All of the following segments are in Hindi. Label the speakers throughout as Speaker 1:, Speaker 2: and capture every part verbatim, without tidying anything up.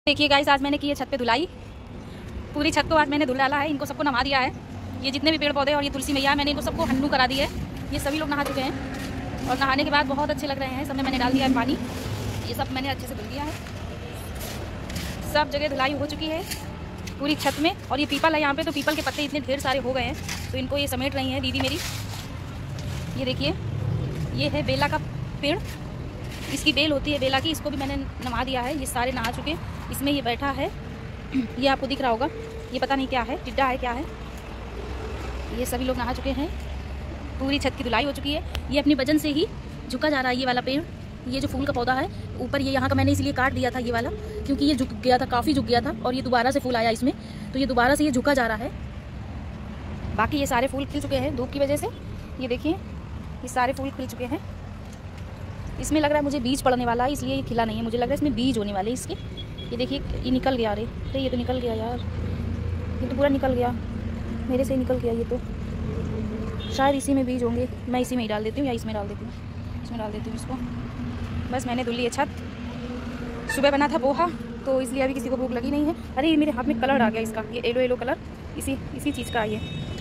Speaker 1: देखिए गाइस, आज मैंने की है छत पे धुलाई। पूरी छत को आज मैंने धुल डाला है। इनको सबको नहा दिया है। ये जितने भी पेड़ पौधे और ये तुलसी मैया, मैंने इनको सबको हन्नू करा दी है। ये सभी लोग नहा चुके हैं और नहाने के बाद बहुत अच्छे लग रहे हैं। सब में मैंने डाल दिया है पानी। ये सब मैंने अच्छे से धुल दिया है। सब जगह धुलाई हो चुकी है पूरी छत में। और ये पीपल है यहाँ पे, तो पीपल के पत्ते इतने ढेर सारे हो गए हैं, तो इनको ये समेट रही हैं दीदी मेरी। ये देखिए, ये है बेला का पेड़। इसकी बेल होती है बेला की। इसको भी मैंने नहा दिया है। ये सारे नहा चुके हैं। इसमें ये बैठा है, ये आपको दिख रहा होगा। ये पता नहीं क्या है, टिड्डा है क्या है। ये सभी लोग नहा चुके हैं। पूरी छत की धुलाई हो चुकी है। ये अपनी वजन से ही झुका जा रहा है। ये वाला पेड़, ये जो फूल का पौधा है ऊपर, ये यहाँ का मैंने इसलिए काट दिया था ये वाला, क्योंकि ये झुक गया था, काफ़ी झुक गया था। और ये दोबारा से फूल आया इसमें, तो ये दोबारा से ये झुका जा रहा है। बाकी ये सारे फूल खिल चुके हैं धूप की वजह से। ये देखिए, ये सारे फूल खिल चुके हैं। इसमें लग रहा है मुझे बीज पड़ने वाला है, इसलिए ये खिला नहीं है। मुझे लग रहा है इसमें बीज होने वाले इसके। ये देखिए, ये निकल गया। अरे अरे ये तो निकल गया यार, ये तो पूरा निकल गया। मेरे से निकल गया ये तो। शायद इसी में बीज होंगे। मैं इसी में ही डाल देती हूँ, या इसमें डाल देती हूँ। इसमें डाल देती हूँ इसको। बस मैंने धुल ली है छत। सुबह बना था पोहा, तो इसलिए अभी किसी को भूख लगी नहीं है। अरे मेरे हाथ में कलर आ गया इसका, ये येलो येलो कलर, इसी इसी चीज़ का ये।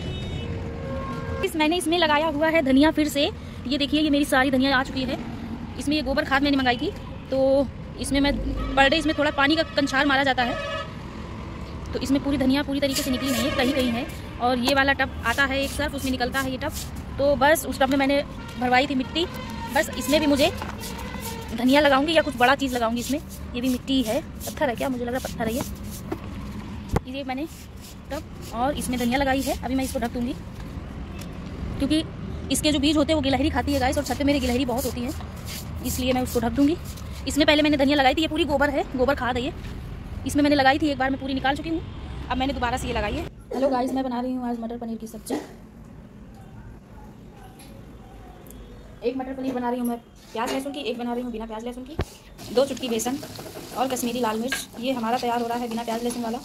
Speaker 1: इस मैंने इसमें लगाया हुआ है धनिया फिर से। ये देखिए, ये मेरी सारी धनिया आ चुकी है। इसमें ये गोबर खाद मैंने मंगाई थी, तो इसमें मैं पर डे इसमें थोड़ा पानी का कंछार मारा जाता है, तो इसमें पूरी धनिया पूरी तरीके से निकली नहीं है, कहीं कहीं है। और ये वाला टब आता है एक सर्फ, उसमें निकलता है ये टब, तो बस उस टब में मैंने भरवाई थी मिट्टी। बस इसमें भी मुझे धनिया लगाऊंगी या कुछ बड़ा चीज़ लगाऊंगी इसमें। ये भी मिट्टी है, पत्थर है क्या, मुझे लग रहा है पत्थर है ये। ये मैंने टब और इसमें धनिया लगाई है। अभी मैं इसको ढक दूँगी, क्योंकि इसके जो बीज होते हैं वो गिलहरी खाती है गाइस, और छत पे मेरी गिलहरी बहुत होती है, इसलिए मैं उसको ढक दूँगी। इसमें पहले मैंने धनिया लगाई थी, ये पूरी गोबर है, गोबर खाद है ये। इसमें मैंने लगाई थी एक बार, मैं पूरी निकाल चुकी हूँ। अब मैंने दोबारा से ये लगाई है। हेलो गाइस, मैं बना रही हूँ आज मटर पनीर की सब्जी। एक मटर पनीर बना रही हूँ मैं प्याज लहसुन की, एक बना रही हूँ बिना प्याज लहसुन की। दो चुटकी बेसन और कश्मीरी लाल मिर्च। ये हमारा तैयार हो रहा है बिना प्याज लहसुन वाला।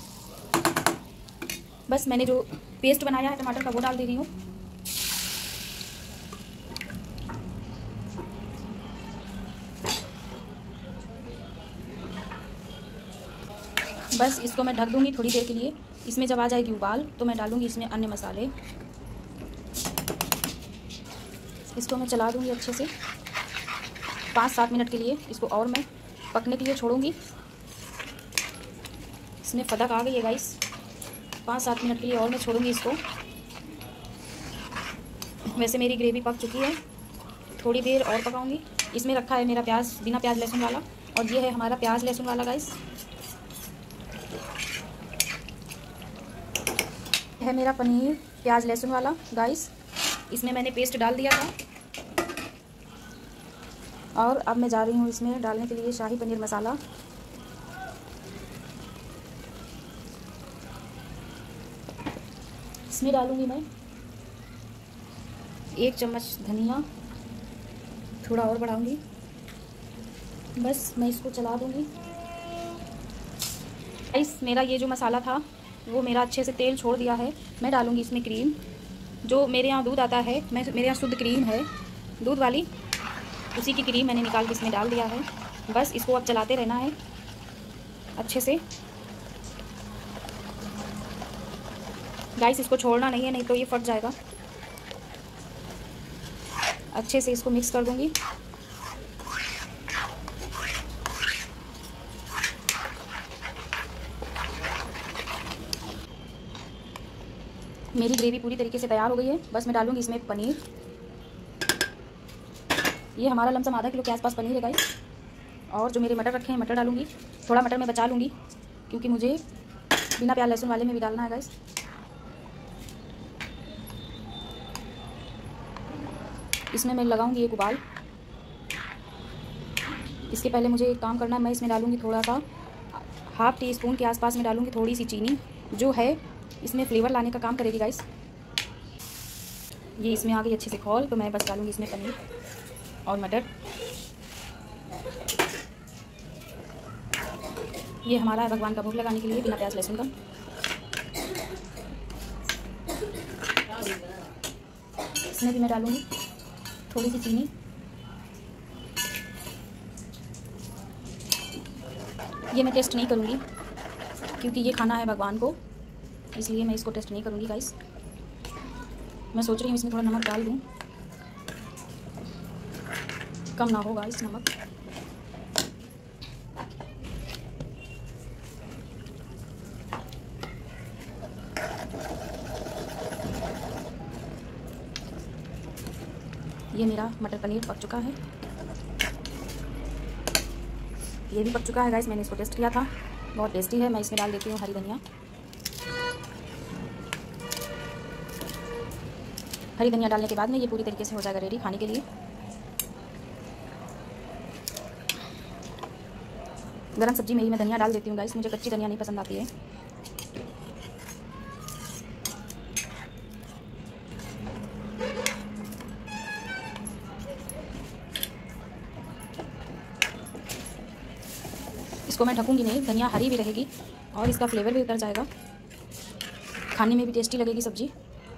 Speaker 1: बस मैंने जो पेस्ट बनाया है टमाटर का, वो डाल दे रही हूँ। बस इसको मैं ढक दूंगी थोड़ी देर के लिए। इसमें जब आ जाएगी उबाल, तो मैं डालूंगी इसमें अन्य मसाले। इसको मैं चला दूंगी अच्छे से पाँच सात मिनट के लिए। इसको और मैं पकने के लिए छोड़ूंगी। इसमें फदक आ गई है गाइस। पाँच सात मिनट के लिए और मैं छोड़ूंगी इसको। वैसे मेरी ग्रेवी पक चुकी है, थोड़ी देर और पकाऊंगी। इसमें रखा है मेरा प्याज बिना प्याज लहसुन वाला, और ये है हमारा प्याज लहसुन वाला गाइस। है मेरा पनीर प्याज लहसुन वाला गाइस। इसमें मैंने पेस्ट डाल दिया था, और अब मैं जा रही हूँ इसमें डालने के लिए शाही पनीर मसाला। इसमें डालूंगी मैं एक चम्मच धनिया, थोड़ा और बढ़ाऊंगी। बस मैं इसको चला दूंगी गाइस। मेरा ये जो मसाला था वो मेरा अच्छे से तेल छोड़ दिया है। मैं डालूंगी इसमें क्रीम। जो मेरे यहाँ दूध आता है, मैं मेरे यहाँ शुद्ध क्रीम है दूध वाली, उसी की क्रीम मैंने निकाल के इसमें डाल दिया है। बस इसको अब चलाते रहना है अच्छे से गाइस। इसको छोड़ना नहीं है, नहीं तो ये फट जाएगा। अच्छे से इसको मिक्स कर दूंगी। मेरी ग्रेवी पूरी तरीके से तैयार हो गई है। बस मैं डालूंगी इसमें पनीर। ये हमारा लमसम आधा किलो के आसपास पनीर है गाइस। और जो मेरे मटर रखे हैं, मटर डालूंगी। थोड़ा मटर मैं बचा लूँगी, क्योंकि मुझे बिना प्याज लहसुन वाले में भी डालना है गाइस। इसमें मैं लगाऊंगी एक उबाल। इसके पहले मुझे एक काम करना है। मैं इसमें डालूंगी थोड़ा सा, हाफ टी स्पून के आसपास में डालूंगी थोड़ी सी चीनी, जो है इसमें फ्लेवर लाने का काम करेगी गाइस। ये इसमें आ गई अच्छे से खोल, तो मैं बस डालूंगी इसमें पनीर और मटर। ये हमारा है भगवान का भोग लगाने के लिए बिना प्याज लहसुन का। इसमें भी मैं डालूंगी थोड़ी सी चीनी। ये मैं टेस्ट नहीं करूँगी क्योंकि ये खाना है भगवान को, इसलिए मैं इसको टेस्ट नहीं करूँगी गाइस। मैं सोच रही हूँ इसमें थोड़ा नमक डाल दूँ, कम ना हो गाइस नमक। ये मेरा मटर पनीर पक चुका है, ये भी पक चुका है गाइस। मैंने इसको टेस्ट किया था, बहुत टेस्टी है। मैं इसमें डाल देती हूँ हरी धनिया। हरी धनिया डालने के बाद में ये पूरी तरीके से हो जाएगा रेडी खाने के लिए। गरम सब्जी में ही मैं धनिया डाल देती हूँ गाइस, मुझे कच्ची धनिया नहीं पसंद आती है। इसको मैं ढकूंगी नहीं, धनिया हरी भी रहेगी और इसका फ्लेवर भी उतर जाएगा, खाने में भी टेस्टी लगेगी सब्जी।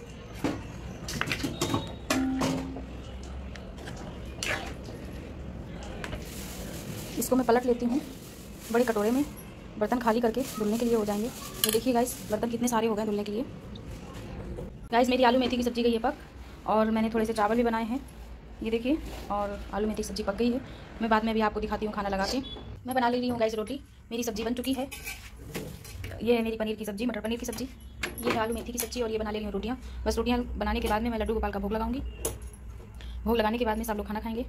Speaker 1: इसको मैं पलट लेती हूँ बड़े कटोरे में, बर्तन खाली करके धुलने के लिए हो जाएंगे। ये देखिए गाइस बर्तन कितने सारे हो गए धुलने के लिए। गाइस मेरी आलू मेथी की सब्ज़ी गई है पक, और मैंने थोड़े से चावल भी बनाए हैं, ये देखिए। और आलू मेथी की सब्ज़ी पक गई है। मैं बाद में भी आपको दिखाती हूँ खाना लगा के। मैं बना ले रही हूँ गाइस रोटी, मेरी सब्ज़ी बन चुकी है। ये है मेरी पनीर की सब्ज़ी, मटर पनीर की सब्ज़ी, ये है आलू मेथी की सब्ज़ी, और ये बना ले रही हूँ रोटियाँ। बस रोटियाँ बनाने के बाद में मैं लड्डू गोपाल का भोग लगाऊंगी। भोग लगाने के बाद में सब लोग खाना खाएंगे।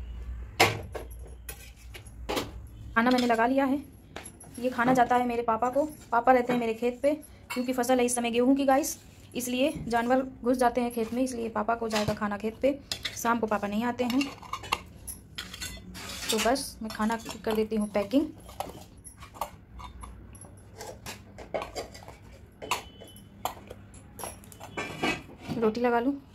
Speaker 1: खाना मैंने लगा लिया है। ये खाना जाता है मेरे पापा को। पापा रहते हैं मेरे खेत पे, क्योंकि फसल है इस समय गेहूं की गाइस, इसलिए जानवर घुस जाते हैं खेत में, इसलिए पापा को जाएगा खाना खेत पे। शाम को पापा नहीं आते हैं, तो बस मैं खाना कर देती हूँ पैकिंग। रोटी लगा लूँ।